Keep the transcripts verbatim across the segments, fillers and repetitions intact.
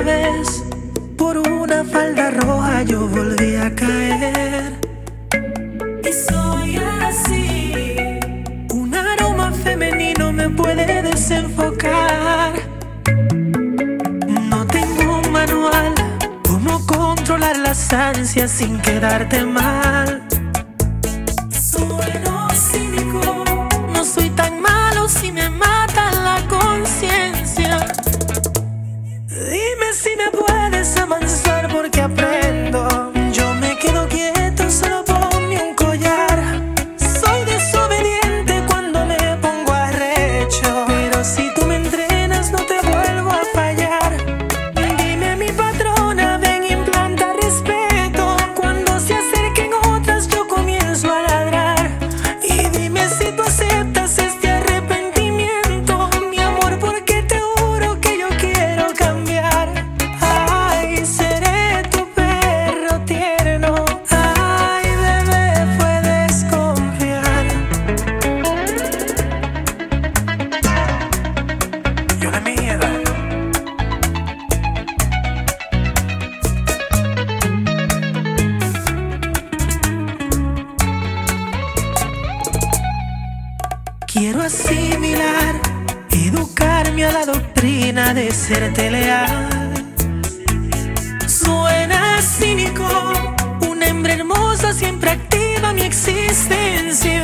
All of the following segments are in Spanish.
vez por una falda roja yo volví a caer. Y soy así, un aroma femenino me puede desenfocar. No tengo un manual, cómo controlar las ansias sin quedarte mal. Sueno cínico, no soy tan malo si me mata la conciencia. Dime si me puedes amansar porque aprendo. Yo me quedo quieto, solo ponme un collar. Soy desobediente cuando me pongo arrecho, pero si tú me entrenas no te vuelvo a fallar. Dime mi patrona, ven, implanta respeto. Cuando se acerquen otras yo comienzo a ladrar. Y dime si tú aceptas este arrepentimiento, mi amor, porque te juro que yo quiero cambiar. Ay, seré tu perro tierno. Ay, bebé, puedes confiar. Yo la mierda. Quiero asimilar, educarme a la doctrina de serte leal. Suena cínico, una hembra hermosa siempre activa mi existencia.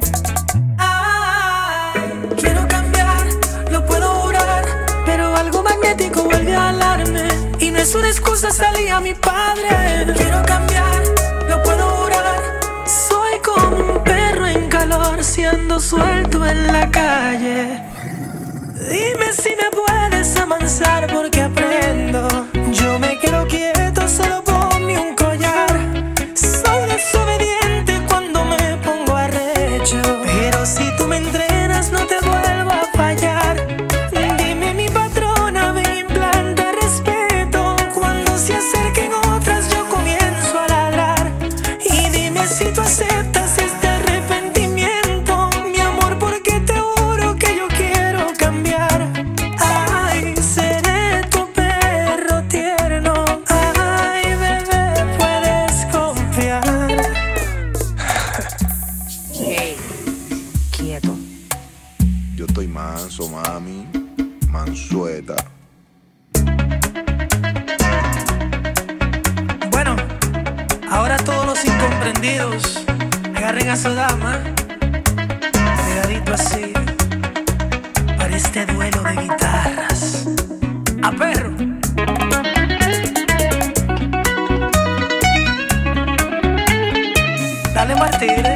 Ay, quiero cambiar, lo puedo jurar, pero algo magnético vuelve a alarme. Y no es una excusa, salí a mi padre. Quiero cambiar, lo puedo jurar, soy como un perro en calor siendo suelto en la calle. Dime si me puedes amansar porque aprendo. Yo me quedo quieto, solo ponme un collar. Soy desobediente cuando me pongo arrecho, pero si tú me entrenas no te vuelvo a fallar. Dime mi patrona, ven, implanta respeto. Cuando se acerquen otras yo comienzo a ladrar. Y dime si tú aceptas este arrepentimiento, mi amor, porque te juro que yo quiero cambiar. Ay, seré tu perro tierno. Ay, bebé, puedes confiar. Hey, quieto. Yo estoy manso, mami, mansueta. Bueno, ahora todos los incomprendidos agarren a su dama, pegadito así, para este duelo de guitarras. ¡A perro! Dale, Martín.